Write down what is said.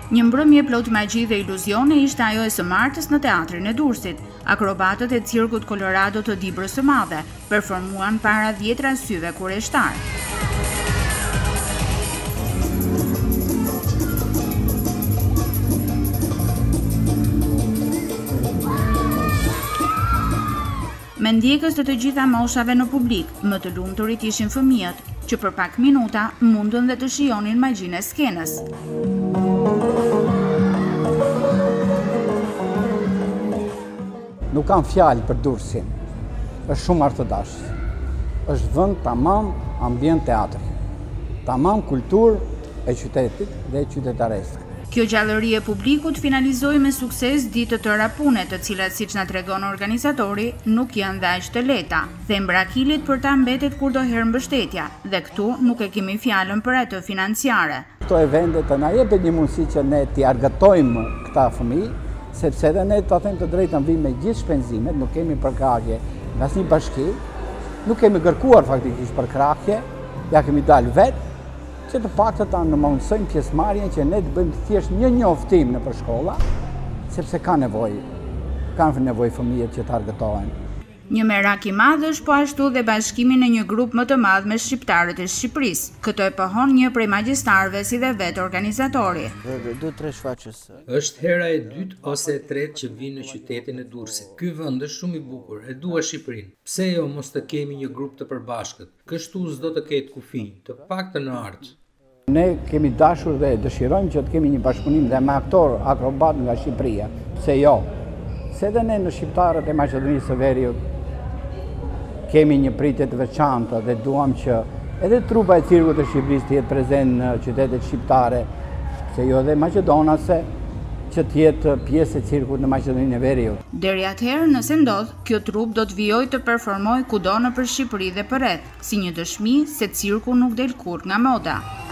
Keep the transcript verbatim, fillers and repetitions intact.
Një mbrëmje plot magji dhe iluzione ishte ajo e së martës në teatrin e Durrësit. Akrobatët e cirkut Colorado të Dibrës së Madhe performuan para dhjetra syve kureshtar. Me ndjekës të të gjitha moshave në publik, më të lumturit ishin fëmijët, që për pak minuta mundën dhe të shijonin magjinë e skenës. Nuk kam fjalë për Durrësin, është shumë artëdash, është vend tamam ambient teatri, tamam kulturë e qytetit dhe qytetaresë. Kjo gjallëri e publikut finalizoi me sukses ditë të tëra pune, të cilat siç na tregon organizatori, nuk janë dhe aq të lehta. Thembra kilit për ta mbetet kurdoherë mbështetja, dhe këtu nuk e kemi fjalën për atë financiare. Këto evente të na jepin një mundësi që ne t'i argëtojmë këta fëmijë, sepse edhe ne të them të drejtën vim me gjithë shpenzimet, nuk kemi përkrahje nga asnjë bashki, nuk kemi kërkuar faktikisht përkrahje, ja kemi dalë vetë, që të paktën ta nëmundsojmë pjesëmarrjen që ne të bëjmë thjesht një njoftim në për shkolla, sepse ka nevojë, kanë nevojë fëmijët që të argëtohen. Një merak i madh është po ashtu dhe bashkimi në një grup më të madh me shqiptarët e Shqipërisë. Këto e pohon një prej magjistarëve si dhe vetë organizatori. Është hera e dytë ose e tretë që vinë në qytetin e Durrësit. Ky vend është shumë i bukur, e dua Shqipërinë. Pse jo mos të kemi një grup të përbashkët? Kështu s'do të ketë kufi, të paktën në art. Ne kemi dashur dhe dëshirojmë që të kemi një bashkëpunim dhe me aktor akrobat nga Shqipëria. Pse jo? Se edhe ne në shqiptarët e Maqedonisë së Veriut kemi një pritje të veçantë dhe duam që edhe trupa e cirkut të Shqipërisë të jetë prezent në qytetet shqiptare, se jo edhe maqedonase, që të jetë pjesë e cirkut në Maqedoninë e Veriut. Deri atëherë, nëse ndodh, kjo trup do të vijojë të performojë kudo nëpër Shqipëri dhe përreth, si një dëshmi se cirku nuk del kurrë nga moda.